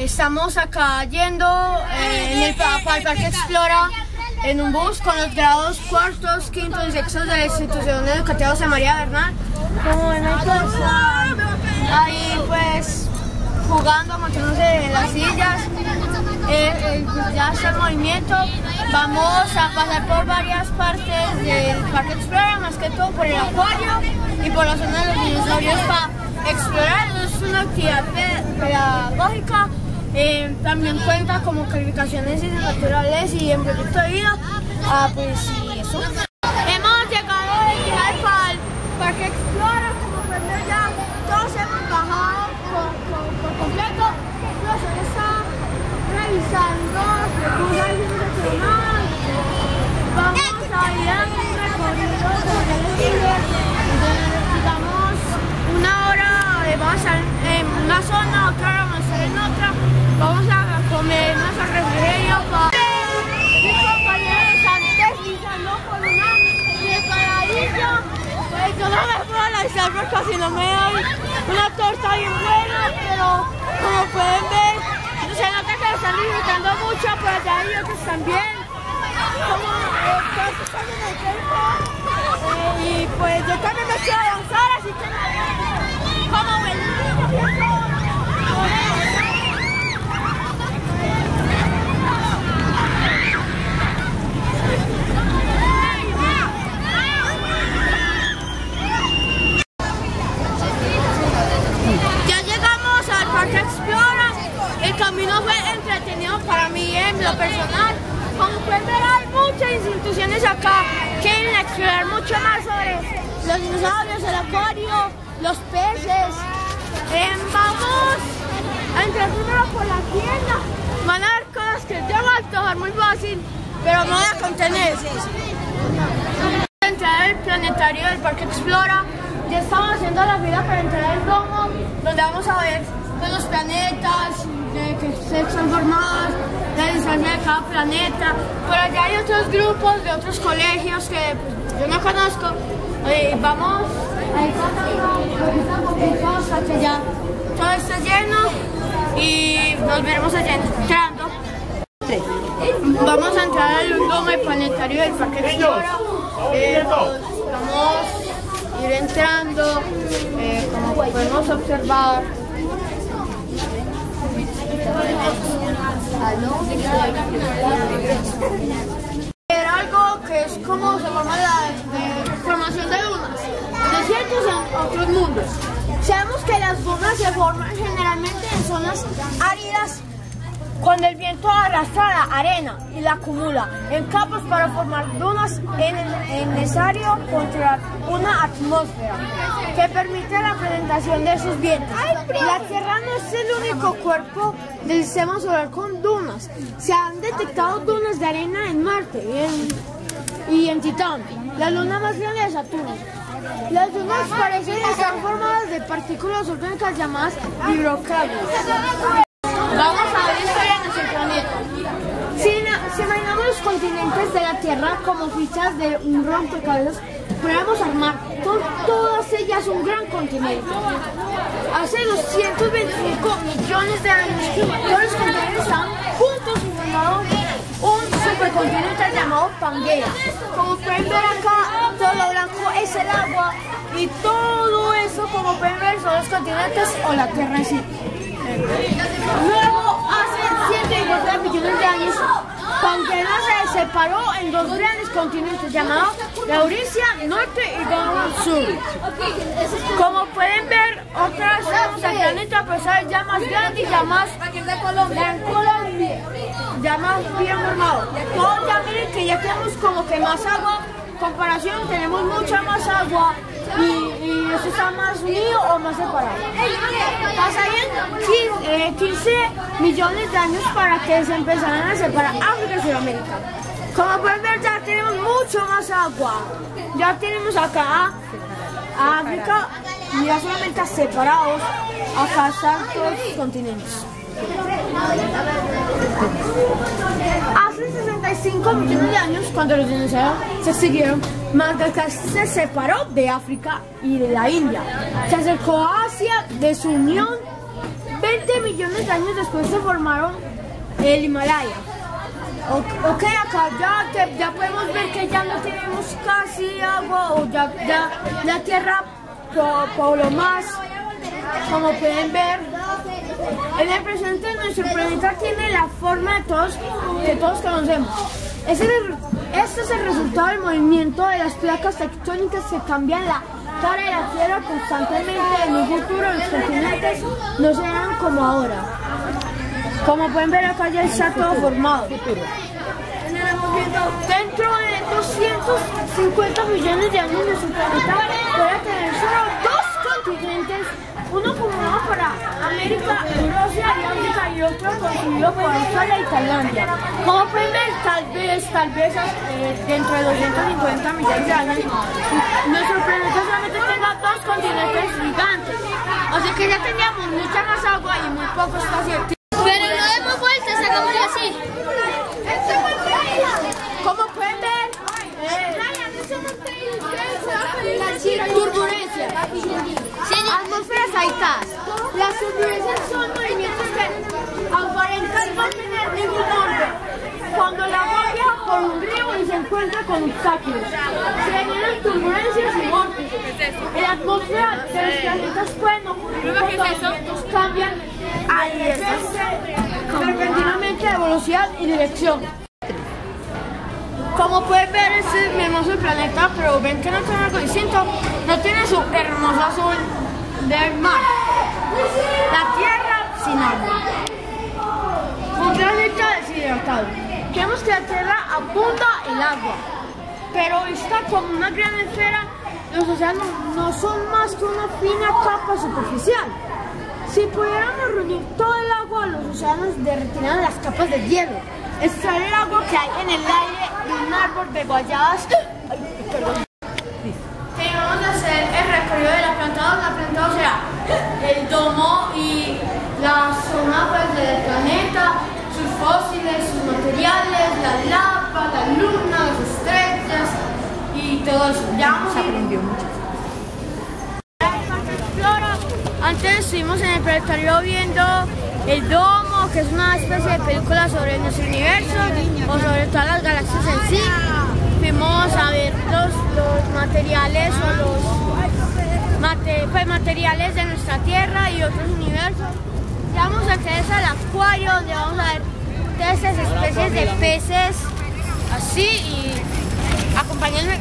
Estamos acá yendo al Parque Explora en un bus con los grados cuartos, quintos y sextos de la institución educativa José María Bernal. Como ven, ahí pues jugando, montándose en las sillas. Ya está el movimiento. Vamos a pasar por varias partes del Parque Explora, más que todo por el acuario y por la zona de los dinosaurios para explorar. Es una actividad pedagógica. También cuenta como calificaciones en ciencias naturales y en proyecto de vida. Pues sí, eso. Hemos llegado al Parque Explora, como pueden ver ya, todos hemos bajado por completo. El profesor está revisando vamos a ir a un recorrido digamos una hora, vamos a estar en una zona, otra hora vamos a estar en otra, vamos a comer nuestro refrigerio. Mis compañeros están deslizando por una resbaladilla, pues yo no me puedo lanzar porque si no me doy una torta bien buena, pero como pueden ver se nota que están disfrutando mucho, pero allá hay otros también. Como todos están en el tiempo. Y pues yo también me quiero avanzar, así que como ven. Ya llegamos al Parque Explora. El camino fue entretenido para mí en lo personal. Como pueden ver, hay muchas instituciones acá que quieren explorar mucho más sobre los dinosaurios, el acuario, los peces. Vamos a entrar primero por la tienda. Van a ver cosas que yo voy a antojar muy fácil, pero no voy a contener. Entrar al planetario del Parque Explora. Ya estamos haciendo la fila para entrar al domo, donde vamos a ver los planetas que se están formados, la distancia de cada planeta. Por allá hay otros grupos de otros colegios que pues, yo no conozco. Vamos a que ya todo está lleno y nos veremos allá entrando. Vamos a entrar al domo del planetario del Parque Explora. Vamos a ir entrando, como podemos observar. Era algo que es como se forma la formación de dunas, desiertos en otros mundos. Sabemos que las dunas se forman generalmente en zonas áridas cuando el viento arrastra la arena y la acumula en capas para formar dunas. Es necesario controlar una atmósfera que permite la presentación de esos vientos. La Tierra no es el único cuerpo del sistema solar con dunas. Se han detectado dunas de arena en Marte y en Titán, la luna más grande de Saturno. Las dunas parecen estar formadas de partículas orgánicas llamadas hidrocarburos. Vamos a ver historia de nuestro planeta. Si imaginamos los continentes de la Tierra como fichas de un rompecabezas, podríamos armar con todas ellas un gran continente. Hace 225 millones de años, todos los continentes estaban juntos y formaron un supercontinente llamado Pangea. Como pueden ver acá, todo lo blanco es el agua y todo eso, como pueden ver, son los continentes o la Tierra en sí. Luego, hace 150 millones de años, Pangea se separó en dos grandes continentes llamados Laurasia Norte y Laurasia Sur. Como pueden ver, otra vez tenemos el planeta, pero es ya más grande y ya más ya más bien formado. Todos ya miren que ya tenemos como que más agua, comparación tenemos mucha más agua. Y eso está más unido o más separado. Pasarían 15 millones de años para que se empezaran a separar África y Sudamérica. Como pueden ver, ya tenemos mucho más agua. Ya tenemos acá a África, ya solamente separados. Acá están todos los continentes. Hace 65 millones de años, cuando los dinosaurios se extinguieron, Madagascar se separó de África y de la India. Se acercó a Asia de su unión 20 millones de años después se formaron el Himalaya. Ok, acá ya podemos ver que ya no tenemos casi agua, o ya la Tierra pobló más. Como pueden ver, en el presente nuestro planeta tiene la forma que todos conocemos. Este es el resultado del movimiento de las placas tectónicas que cambian la cara de la Tierra constantemente. En un futuro los continentes no serán como ahora. Como pueden ver, acá ya está todo formado. Dentro de 250 millones de años nuestro planeta podrá tener solo dos continentes, uno formado para América, Eurasia y África, y otro constituido por Australia y Tailandia. Como pueden ver, tal vez dentro de 250 millones de años nuestro planeta solamente tenga dos continentes gigantes, así que ya teníamos mucha más agua y muy poco espacio. Pero no demos vueltas, hagámoslo así. Como pueden ver, turbulencias, atmósferas agitadas. Las turbulencias son movimientos que aparentan no tener ningún orden. Cuando el agua viaja por un río y se encuentra con obstáculos, se generan turbulencias y vórtices. En la atmósfera de los planetas pueden ocurrir cuando los vientos cambian repentinamente de velocidad y dirección. Como pueden ver, este es mi hermoso planeta, pero ven que no tiene algo distinto. No tiene su hermoso azul del mar. La Tierra sin agua. Un planeta deshidratado. Creemos que la Tierra abunda el agua, pero está como una gran esfera. Los océanos no son más que una fina capa superficial. Si pudiéramos reunir todo el agua, los océanos derretirían las capas de hielo. Extraer el agua que hay en el aire de un árbol de guayabas. Que vamos a hacer el recorrido de la planta 2. La planta 2 será el domo y la zona del planeta, sus fósiles, sus materiales, la lava, la luna, las estrellas y todo eso. Ya se aprendió mucho. Antes estuvimos en el planetario viendo el domo, que es una especie de película sobre nuestro universo o sobre todas las galaxias en sí. Fuimos a ver los materiales o los materiales de nuestra Tierra y otros universos. Ya vamos a acceder al acuario, donde vamos a ver todas esas especies de peces así, y acompáñenme.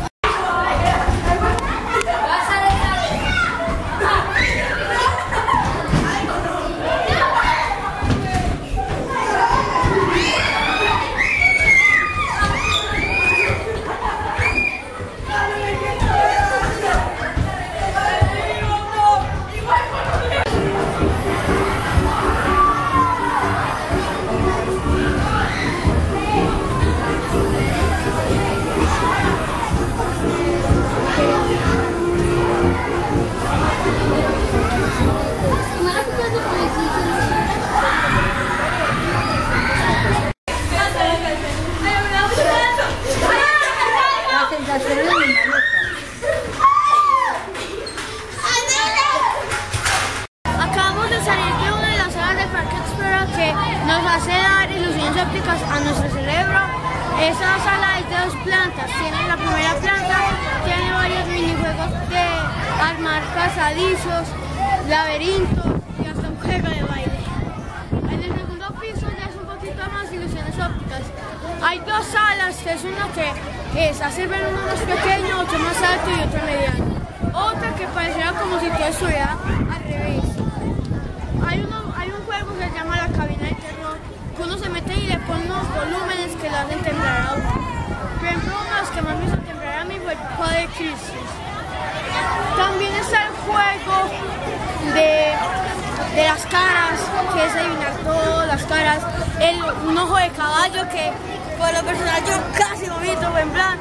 Acabamos de salir de una de las salas del Parque Explora que nos hace dar ilusiones ópticas a nuestro cerebro. Esta sala es de dos plantas. Tiene la primera planta, tiene varios minijuegos de armar pasadizos, laberintos y hasta un juego de baile. En el segundo piso ya es un poquito más ilusiones ópticas. Hay dos salas, que es una que hacer ver uno más pequeño, otro más alto y otro mediano. Otra que pareciera como si todo estuviera al revés. Hay un juego que se llama la cabina de terror, que uno se mete y le pone unos volúmenes que lo hacen temblar a uno. Por ejemplo, uno de los que más me hizo temblar a mí fue el Padre Crisis. También está el juego de las caras, que es adivinar todas las caras. Un ojo de caballo que por lo personal yo casi vomito, en plan,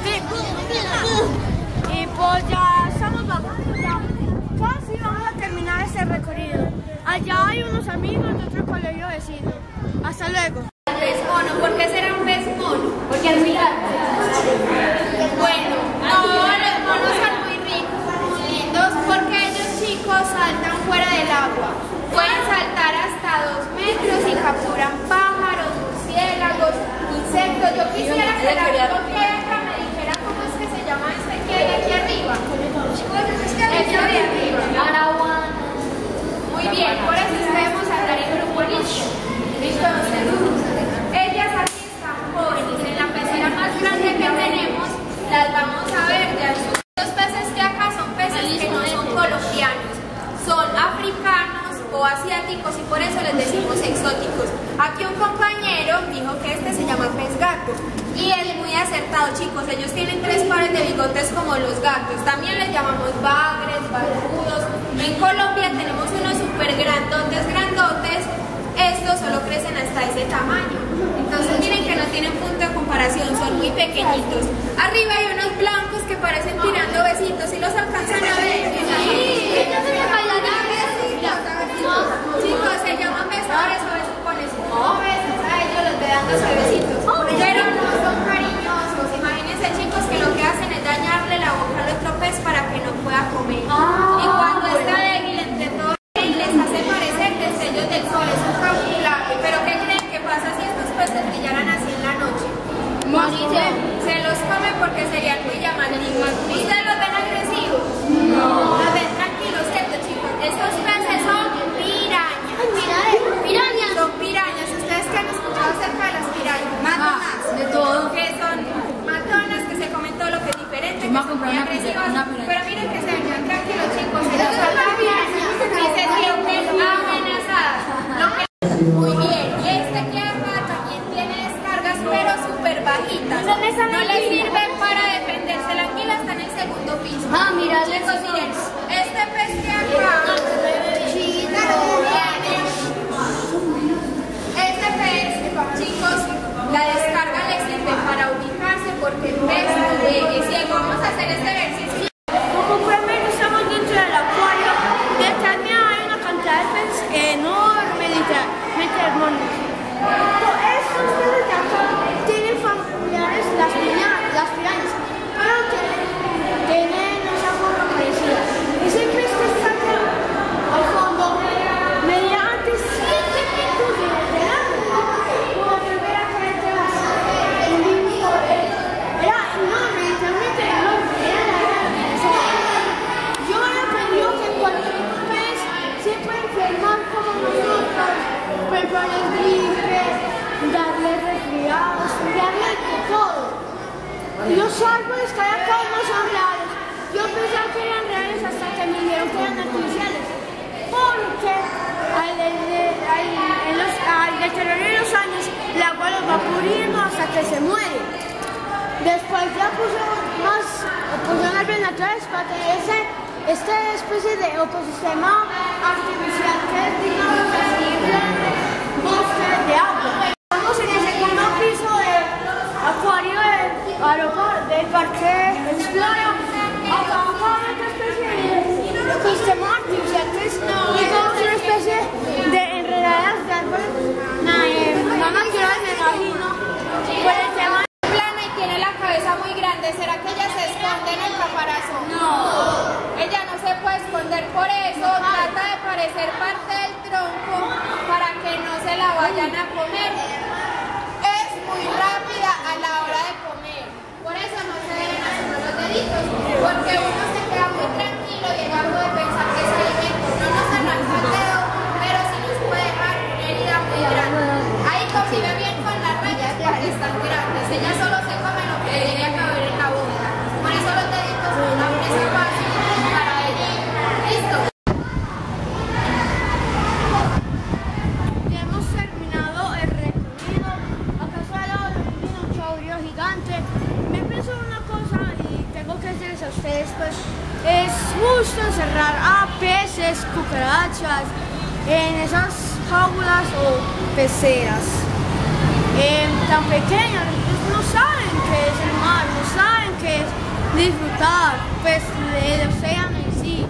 y pues ya estamos bajando, ya casi vamos a terminar este recorrido. Allá hay unos amigos de otro colegio vecino. Hasta luego. Pez mono, ¿por qué será un pez mono? Porque es muy largo. Bueno, no, los monos son muy ricos, muy lindos, porque ellos chicos saltan fuera del agua. Pueden saltar que me dijera cómo es que se llama este que hay aquí arriba. Este de arriba. Araguana. Muy bien, por eso debemos andar en grupo listo. Entonces, ellas aquí están jóvenes. En la pecera más grande que tenemos, las vamos a ver de azul. Los peces que acá son peces que no son colombianos, son africanos o asiáticos y por eso les decimos exóticos. Aquí un compañero dijo que este se llama pez gato y él es muy acertado, chicos. Ellos tienen 3 pares de bigotes como los gatos. También les llamamos bagres, barbudos. En Colombia tenemos unos súper grandotes. Estos solo crecen hasta ese tamaño. Entonces miren que no tienen punto de comparación, son muy pequeñitos. Arriba hay unos blancos que parecen tirando besitos y los alcanzan a ver. Chicos, se llaman besadores o besucones. A ellos los ve dándose besitos. Pero no son cariñosos. Imagínense, chicos, que lo que hacen es dañarle la boca al otro pez para que no pueda comer. Y cuando está débil entre todos, les hace parecer destellos del sol. Es un camuflaje. Pero ¿qué creen que pasa si estos peces brillaran así en la noche? Se los come porque serían muy llamativos. ¿Ustedes los ven agresivos? No. Los ven tranquilos, ¿cierto, chicos? Estos peces son pirañas. Son pirañas. ¿Ustedes qué han escuchado acerca de las pirañas? Matonas. De todo. Que son matonas, que se comen todo lo que es diferente, que son muy agresivas. Pero miren que se ven tranquilos, chicos. Ellos son las pirañas y se sienten amenazadas. Muy bien. Y este que acá también tiene descargas, pero súper bajitas. No les sirven para defenderse. La anguila está en el segundo piso. Mira, chicos, miren. Este pez que acá. Este pez, chicos, la descarga le sirve para ubicarse porque el pez no ve. Si vamos a hacer este ejercicio. Como pueden ver, estamos dentro del acuario. Detrás mío hay una cantidad de peces enorme, literalmente hermosos. Estos peces de acá tienen familiares las pirañas, pero tienen esa forma parecida. Y siempre que está acá al fondo, mediante 7 metros de largo, como volver a caer detrás. Era enorme, literalmente enorme. Yo he aprendido que cualquier pez se puede enfermar como nosotros, preparar gripe, darle resfriados, darle de todo. Los árboles que hay acá no son reales. Yo pensaba que eran reales hasta que me dijeron que eran artificiales. Porque al deteriorar los años, el agua los va pudriendo hasta que se muere. Después ya pusieron árboles naturales para tener esta especie de ecosistema artificial que es, digamos así, bosque de agua. Estamos en el segundo piso del acuario del Parque Explora. Acá hay otra especie de ecosistema artificial que es una especie de enredaderas de árboles no naturales, me imagino, por el tema. Tiene la cabeza muy grande. ¿Será que ella se esconde en el caparazón? No. Ella no se puede esconder, por eso trata de parecer parte del tronco para que no se la vayan a comer. Es muy rápida a la hora de comer. Por eso no se deben hacer los deditos, porque uno se queda muy tranquilo y ella puede pensar que ese alimento no nos arranca el dedo, pero sí nos puede dejar una herida muy grande. Ahí convive bien con las rayas porque están grandes. Ella solo se come lo que le llegue a caber en la boca. Por eso los deditos son una presa fácil para ella. ¿Listo? Ya hemos terminado el recorrido. Acá está al lado de un dinosaurio gigante. Me pensó una cosa y tengo que decirles a ustedes, pues es justo encerrar a peces, cucarachas en esas jaulas o peceras tan pequeñas. Ellos no saben qué es el mar, no saben qué es disfrutar pues del océano en sí.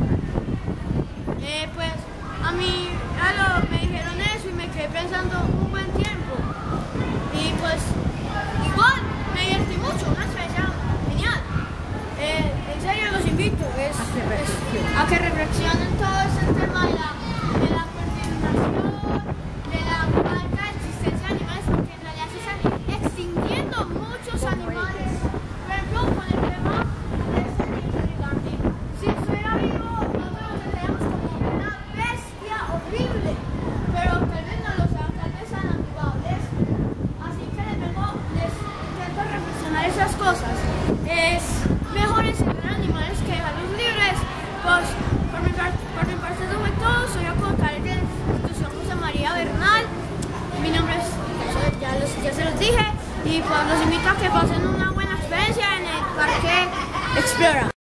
Pues a mí me dijeron eso y me quedé pensando un buen tiempo y pues igual me divertí mucho, una experiencia genial. En serio los invito a que reflexionen todo ese tema de la contaminación, de la falta de existencia de animales, porque en realidad se están extinguiendo muchos que pasen una buena experiencia en el Parque Explora.